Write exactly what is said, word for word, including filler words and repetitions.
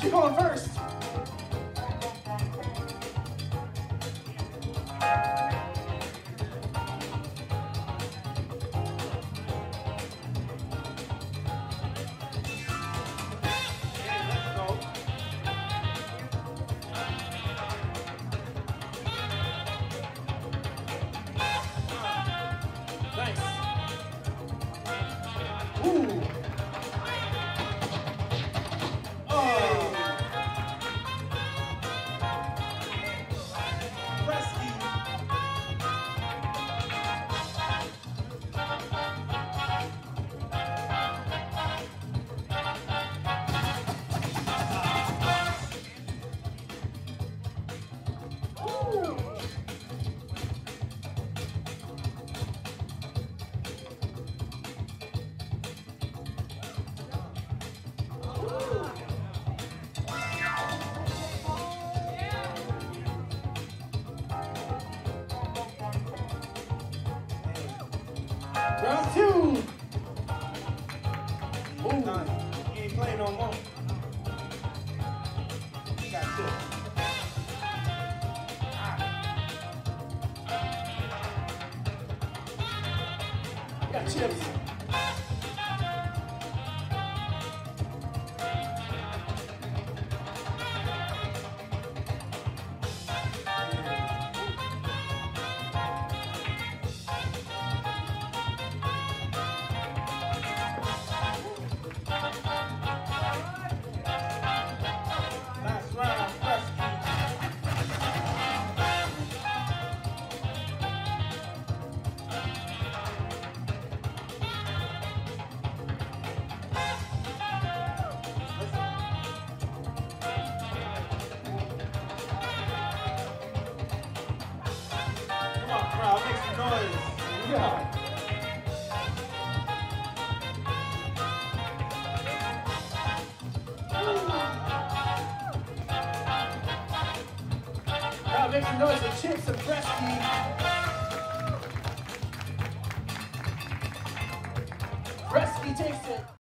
Who's going first? Ooh. Oh. Fresky. Ooh. Round two. Ooh. You ain't playing no more. You got two. You got chips. Last round, Fresky. Come on, crowd, make some noise. Yeah. Now make some noise with Chips and Fresky. Fresky takes it.